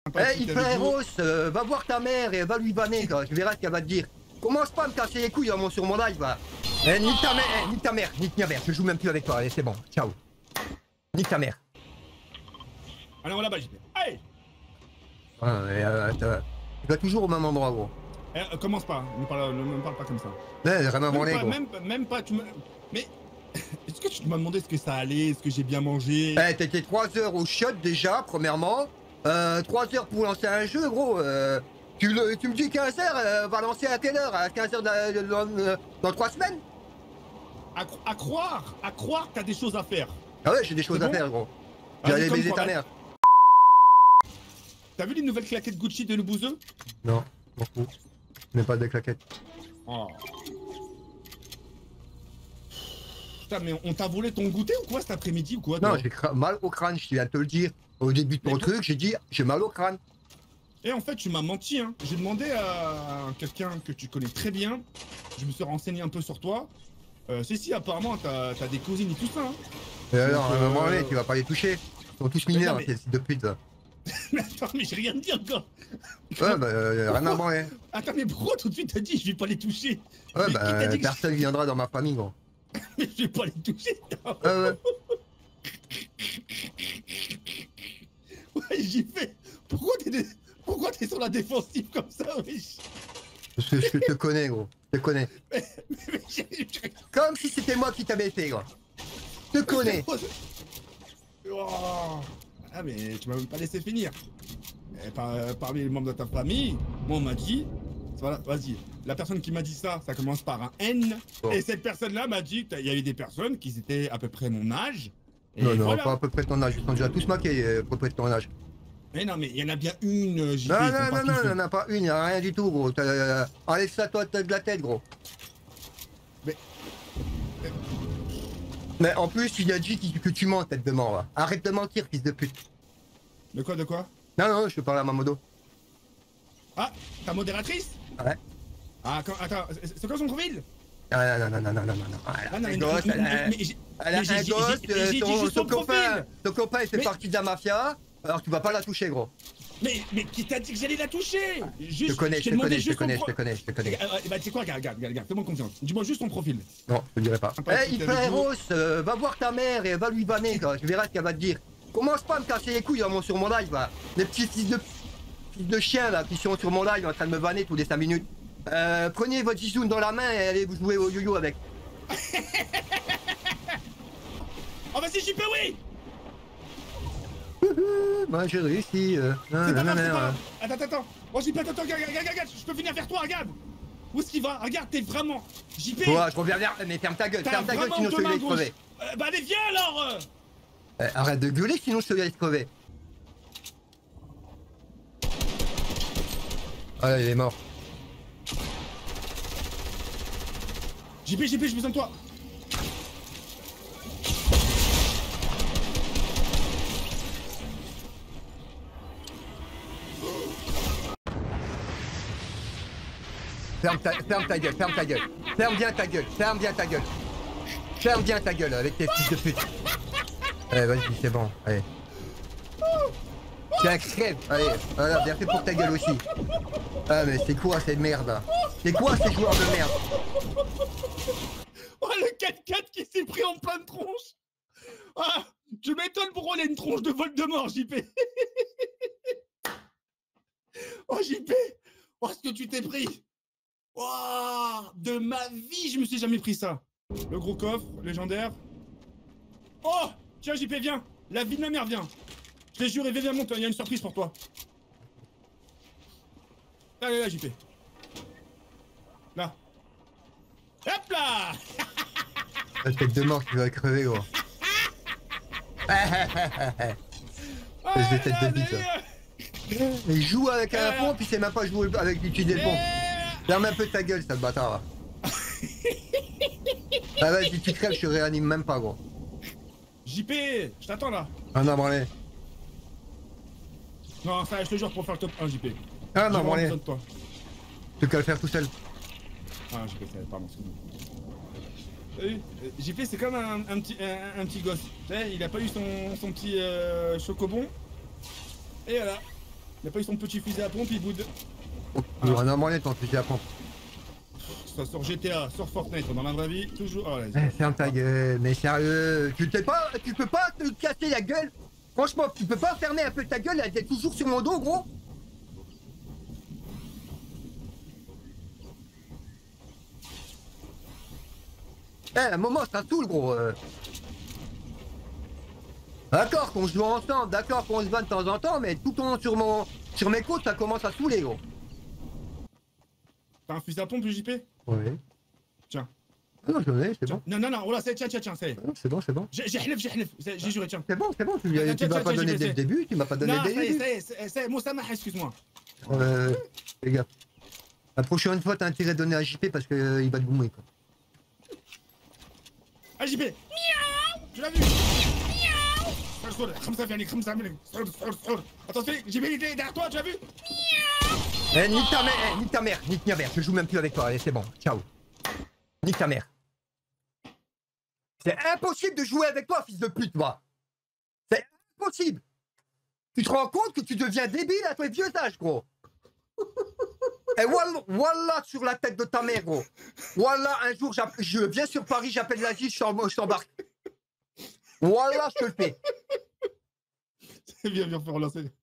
Eh, il fait Rose, va voir ta mère et va lui banner, quoi. Je verrai ce qu'elle va te dire. Commence pas à me casser les couilles sur mon live, va. Eh, nique ta mère, nique ta mère, nique ta mère. Je joue même plus avec toi, allez, c'est bon, ciao. Nique ta mère. Allez, on là-bas, JP. Allez. Tu vas toujours au même endroit, gros. Eh, commence pas, ne me parle pas comme ça. Eh, rien à branler, gros. Même pas, tu me... Mais... Est-ce que tu m'as demandé ce que ça allait, est-ce que j'ai bien mangé? Eh, t'étais 3 heures au shot déjà, premièrement. 3 heures pour lancer un jeu, gros. Tu me dis 15 heures, va lancer à quelle heure? À 15 heures dans 3 semaines? À croire que t'as des choses à faire. Ah ouais, j'ai des choses à faire, gros. J'allais baiser ta mère. T'as vu les nouvelles claquettes Gucci de Loubouzeux? Non, m'en fous. Je n'ai pas de claquettes. Oh. Putain, mais on t'a volé ton goûter ou quoi cet après-midi ou quoi? Non, j'ai mal au crâne, je viens de te le dire. Au début de ton truc, j'ai dit j'ai mal au crâne. Et en fait, tu m'as menti, hein. J'ai demandé à quelqu'un que tu connais très bien. Je me suis renseigné un peu sur toi. Si, apparemment, t'as des cousines et tout ça. Hein. Et alors, à un moment donné, tu vas pas les toucher. Ils sont tous mineurs, mais... c'est de pute. Mais attends, mais j'ai rien dit encore. Ouais, bah, rien à branler. Attends, mais pourquoi tout de suite t'as dit je vais pas les toucher? Ouais, mais bah, personne viendra dans ma famille, gros. Mais je vais pas les toucher. Ouais. Ouais, j'y fais. Pourquoi t'es sur la défensive comme ça, wesh? Parce que je te connais, gros. Je te connais. Mais Comme si c'était moi qui t'avais fait, gros. Je te connais. Oh. Ah, mais tu m'as même pas laissé finir. Parmi les membres de ta famille, moi on m'a dit, voilà, vas-y, la personne qui m'a dit ça, ça commence par un N, bon. Et cette personne-là m'a dit qu'il y avait des personnes qui étaient à peu près mon âge. Et non, voilà. Pas à peu près ton âge, ils sont déjà tous maqués à peu près de ton âge. Mais non, mais il y en a bien une, JP. Non, il n'y en a pas une, il n'y a rien du tout, gros. Enlève ça toi de la tête, gros. Mais en plus, il a dit que tu mens, tête de mort, là. Arrête de mentir, fils de pute. De quoi, de quoi? Non, je peux parler à ma modo. Ah, ta modératrice? Ouais. Ah, attends, c'est quoi son profil? Ah, non. Elle a un gosse, ton copain, il fait partie de la mafia, alors tu vas pas la toucher, gros. Mais qui t'a dit que j'allais la toucher? Je te connais. Bah, tu sais quoi, regarde, fais-moi confiance. Dis-moi juste ton profil. Non, je te dirai pas. Eh, il fait Rose, va voir ta mère et va lui banner, quoi. Je verrai ce qu'elle va te dire. Commence pas à me casser les couilles sur mon live, là. Les petits fils de chiens, là, qui sont sur mon live en train de me banner tous les 5 minutes. Prenez votre zizoune dans la main et allez vous jouer au yo-yo avec. Oh, vas-y, JP, oui! Moi j'ai réussi. C'est pas grave. Attends. Oh, JP, attends, regarde, je peux venir vers toi, regarde. Où est-ce qu'il va? Regarde, t'es vraiment. JP. Ouais, je reviens vers. Mais ferme ta gueule, sinon je te laisse crever. Bah, allez, viens alors. Arrête de gueuler, sinon je te laisse crever. Ah là, il est mort. JP, j'ai besoin de toi. Ferme ta gueule. Ferme bien ta gueule avec tes fils de pute. Allez, vas-y, c'est bon, allez. Tiens, crève. Allez, voilà, bien fait pour ta gueule aussi. Ah, mais c'est quoi cette merde là? C'est quoi ces joueurs de merde? Oh, le 4-4 qui s'est pris en pleine tronche. Ah, je m'étonne pourquoi il a une tronche de Voldemort, JP. Oh, JP. Oh, ce que tu t'es pris. Oh, de ma vie, je me suis jamais pris ça. Le gros coffre, légendaire. Oh, tiens, JP, viens. La vie de ma mère, viens. Je t'ai juré, viens, monte, il y a une surprise pour toi. Allez, là, JP. Là. Hop là. La tête de mort, tu vas crever, gros. Espèce de tête de bite. Il joue avec un pont, puis c'est même pas jouer avec l'utiliser le pont. Ferme un peu ta gueule, sale bâtard, là. Ah, vas-y, tu crèves, je te réanime même pas, gros. JP, je t'attends là. Ah non, branlé. Non, ça, je te jure pour faire le top 1, JP. Ah non, branlé. Toi. Tu peux le faire tout seul. Ah, JP, pardon, excuse-moi. JP, c'est comme un petit gosse. Tu sais, il a pas eu son petit chocobon. Et voilà. Il a pas eu son petit fusil à pompe, il boude. Il y en a moyen ton fusil à pompe. Ça sort GTA, sort Fortnite, dans la vraie vie, toujours. Oh, Ferme ta gueule, mais sérieux, tu peux pas te casser la gueule. Franchement, tu peux pas fermer un peu ta gueule, elle est toujours sur mon dos, gros. À un moment, ça saoule, gros. D'accord qu'on joue ensemble, d'accord qu'on se bat de temps en temps, mais tout le temps sur mes côtes, ça commence à saouler, gros. T'as un fusil à pompe, JP? Oui. Tiens. Ah non, j'en ai, c'est bon. Non, oh là, tiens, c'est. C'est bon, c'est bon. J'ai juré, tiens. C'est bon, tu m'as pas donné dès le début, tu m'as pas donné dès le début. Non, ça y est, Moussama, excuse-moi. Les gars. La prochaine fois, t'as intérêt à donner à JP parce qu'il va te goumer, quoi. Ah, JP! Miaou! Tu l'as vu? Miaou! Attention, JP, il est derrière toi, tu l'as vu? Miaou! Nique ta mère, je joue même plus avec toi, allez, c'est bon, ciao. Nique ta mère. C'est impossible de jouer avec toi, fils de pute, moi. C'est impossible. Tu te rends compte que tu deviens débile à ton vieux âge, gros. Et wallah sur la tête de ta mère, gros. Wallah, un jour, je viens sur Paris, j'appelle la Gis, je t'embarque. Wallah, je te le fais. Viens, faut relancer.